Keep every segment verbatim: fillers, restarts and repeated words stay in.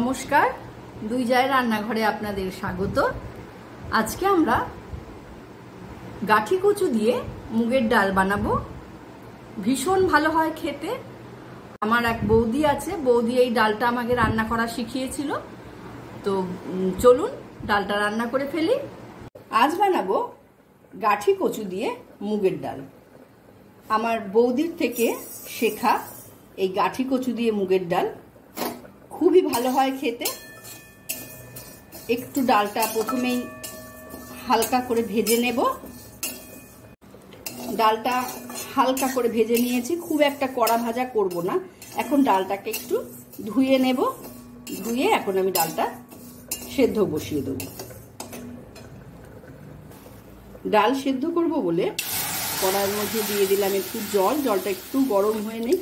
নমস্কার, দুই জায়ের রান্নাঘরে আপনাদের স্বাগত। আজকে আমরা গাঠি কচু দিয়ে মুগের ডাল বানাবো। ভীষণ ভালো হয় খেতে। আমার এক বৌদি আছে, বৌদি এই ডালটা আমাকে রান্না করা শিখিয়েছিল। তো চলুন ডালটা রান্না করে ফেলি। আজ বানাবো গাঠি কচু দিয়ে মুগের ডাল। আমার বৌদির থেকে শেখা এই গাঠি কচু দিয়ে মুগের ডাল খুবই ভালো হয় খেতে। একটু ডালটা প্রথমেই হালকা করে ভেজে নেব। ডালটা হালকা করে ভেজে নিয়েছি, খুব একটা কড়া ভাজা করব না। এখন ডালটাকে একটু ধুয়ে নেব। ধুয়ে এখন আমি ডালটা সেদ্ধ বসিয়ে দেব। ডাল সেদ্ধ করব বলে কড়াইয়ের মধ্যে দিয়ে দিলাম একটু জল। জলটা একটু গরম হয়ে নেই।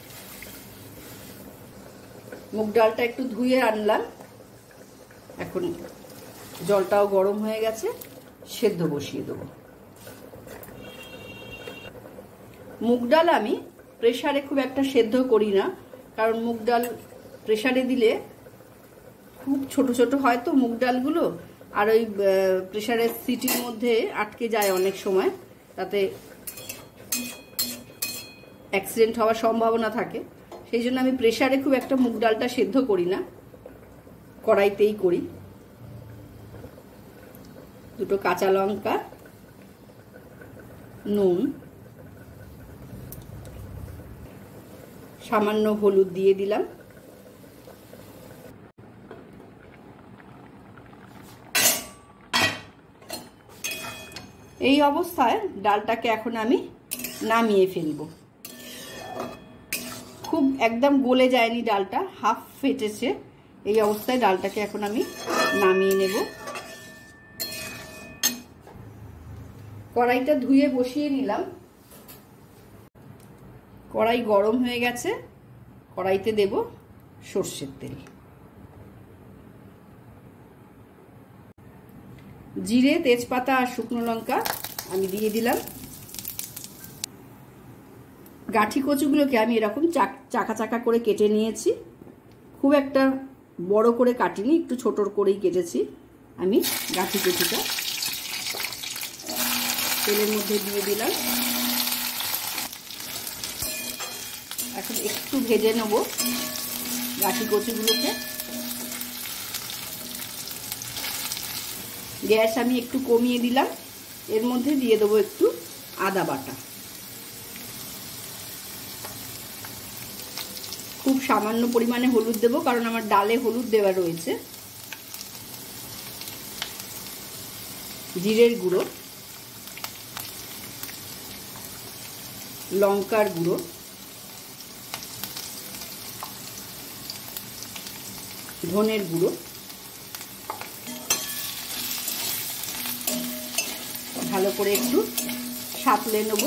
মুগ ডালটা একটু ধুয়ে আনলাম। এখন জলটাও গরম হয়ে গেছে, সেদ্ধ বসিয়ে দেবো। মুগ ডাল আমি প্রেসারে খুব একটা সেদ্ধ করি না, কারণ মুগ ডাল প্রেসারে দিলে খুব ছোট ছোট হয় তো মুগ ডালগুলো, আর ওই প্রেসারের সিটির মধ্যে আটকে যায় অনেক সময়, তাতে অ্যাক্সিডেন্ট হওয়ার সম্ভাবনা থাকে। সেই জন্য আমি প্রেসারে খুব একটা মুগ ডালটা সেদ্ধ করি না, কড়াইতেই করি। দুটো কাঁচা লঙ্কা, নুন, সামান্য হলুদ দিয়ে দিলাম। এই অবস্থায় ডালটাকে এখন আমি নামিয়ে ফেলবো। খুব একদম গলে যায়নি ডালটা, হাফ ফেটেছে। এই অবস্থায় ডালটাকে এখন আমি নামিয়ে নেব। কড়াইটা ধুয়ে বসিয়ে নিলাম। কড়াই গরম হয়ে গেছে। কড়াইতে দেব সর্ষের তেল। জিরে, তেজপাতা আর শুকনো লঙ্কা আমি দিয়ে দিলাম। গাঠি কচুগুলোকে আমি এরকম চাকা চাকা করে কেটে নিয়েছি। খুব একটা বড় করে কাটিনি, একটু ছোট করেই কেটেছি আমি গাঠি কচুটা। তেলের মধ্যে দিয়ে দিলাম। এখন একটু ভেজে নেব গাঠি কচুগুলোকে। গ্যাস আমি একটু কমিয়ে দিলাম। এর মধ্যে দিয়ে দেবো একটু আদা বাটা। খুব সামান্য পরিমাণে হলুদ দেব, কারণ আমার ডালে হলুদ দেওয়া রয়েছে। জিরের গুঁড়ো, লঙ্কার গুঁড়ো, ধনের গুঁড়ো, ভালো করে একটু সাঁতলে নেব।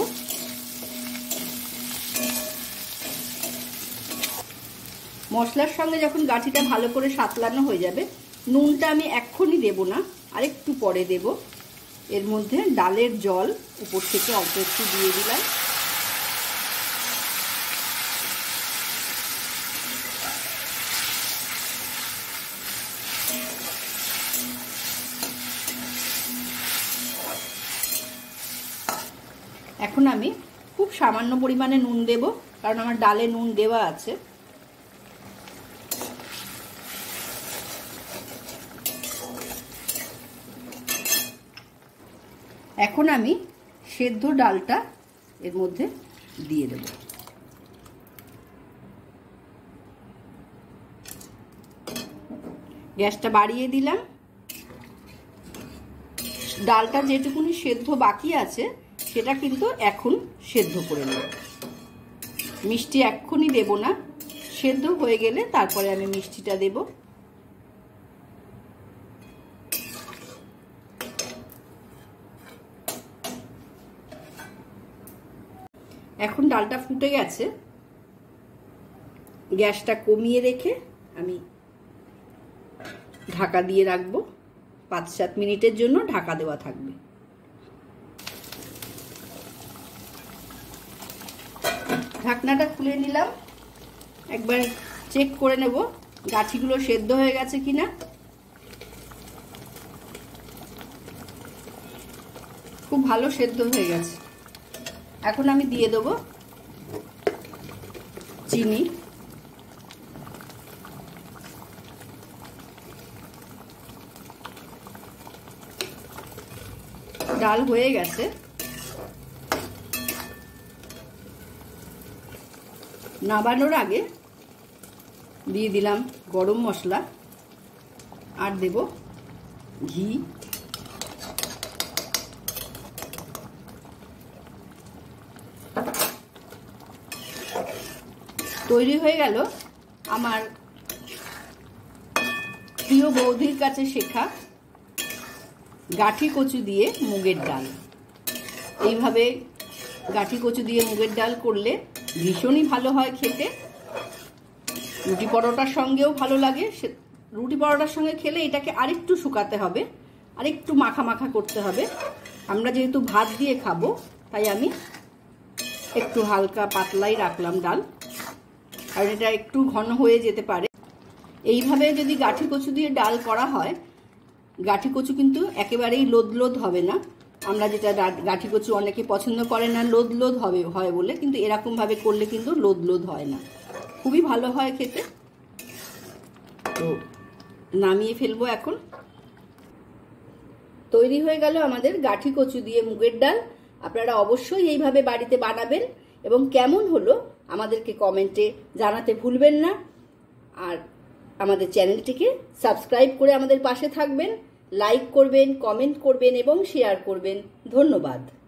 মশলার সঙ্গে যখন গাঠিটা ভালো করে সাঁতলানো হয়ে যাবে, নুনটা আমি এক্ষুনি দেব না, আর একটু পরে দেব। এর মধ্যে ডালের জল উপর থেকে অল্প একটু দিয়ে দিলাম। এখন আমি খুব সামান্য পরিমাণে নুন দেব, কারণ আমার ডালে নুন দেওয়া আছে। এখন আমি সেদ্ধ ডালটা এর মধ্যে দিয়ে দেব। গ্যাসটা বাড়িয়ে দিলাম। ডালটা যেটুকুনি সেদ্ধ বাকি আছে সেটা কিন্তু এখন সেদ্ধ করে নেব। মিষ্টি এক্ষুনি দেব না, সেদ্ধ হয়ে গেলে তারপরে আমি মিষ্টিটা দেব। এখন ডালটা ফুটে গেছে। গ্যাসটা কমিয়ে রেখে আমি ঢাকা দিয়ে রাখবো। পাঁচ সাত মিনিটের জন্য ঢাকা দেওয়া থাকবে। ঢাকনাটা খুলে নিলাম। একবার চেক করে নেব গাঠিগুলো সেদ্ধ হয়ে গেছে কিনা। খুব ভালো সেদ্ধ হয়ে গেছে। এখন আমি দিয়ে দেবো চিনি। ডাল হয়ে গেছে। নামানোর আগে দিয়ে দিলাম গরম মশলা আর দেব ঘি। তৈরি হয়ে গেল আমার প্রিয় বৌদির কাছে শেখা গাঠি কচু দিয়ে মুগের ডাল। এইভাবে গাঠি কচু দিয়ে মুগের ডাল করলে ভীষণই ভালো হয় খেতে। রুটি পরোটার সঙ্গেও ভালো লাগে। রুটি পরোটার সঙ্গে খেলে এটাকে আরেকটু শুকাতে হবে, আরেকটু মাখা মাখা করতে হবে। আমরা যেহেতু ভাত দিয়ে খাবো তাই আমি একটু হালকা পাতলাই রাখলাম ডাল, আর এটা একটু ঘন হয়ে যেতে পারে। এইভাবে যদি গাঠি কচু দিয়ে ডাল করা হয়, গাঠি কচু কিন্তু একেবারেই লোদ লোদ হবে না। আমরা যেটা গাঠি কচু অনেকে পছন্দ করে না লোদ লোদ হবে হয় বলে, কিন্তু এরকমভাবে করলে কিন্তু লোদ লোদ হয় না, খুবই ভালো হয় খেতে। তো নামিয়ে ফেলবো এখন। তৈরি হয়ে গেল আমাদের গাঠি কচু দিয়ে মুগের ডাল। আপনারা অবশ্যই এইভাবে বাড়িতে বানাবেন এবং কেমন হলো আমাদেরকে কমেন্টে জানাতে ভুলবেন না। আর আমাদের চ্যানেলটিকে সাবস্ক্রাইব করে আমাদের পাশে থাকবেন, লাইক করবেন, কমেন্ট করবেন এবং শেয়ার করবেন। ধন্যবাদ।